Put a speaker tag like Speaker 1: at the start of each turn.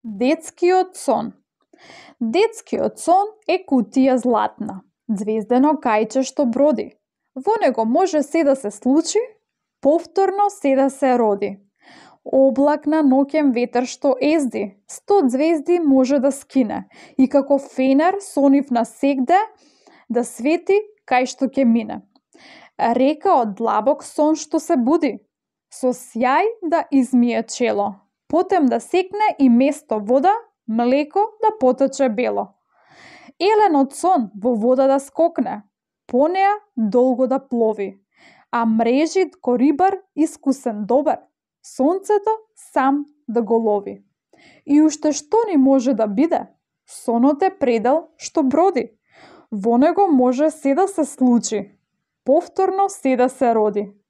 Speaker 1: Детскиот сон. Детскиот сон е кутија златна, звездено кајче што броди. Во него може се да се случи, повторно се да се роди. Облак на ноќен ветер што езди, 100 звезди може да скине и како фенер со нив насегде да свети кај што ќе мине. Река од длабок сон што се буди, со сјај да измие чело, потем да секне и место вода, млеко да потече бело. Елен од сон во вода да скокне, по неа долго да плови, а мрежит ко рибар искусен добар, сонцето сам да го лови. И уште што ни може да биде? Сонот е предел што броди. Во него може се да се случи, повторно се да се роди.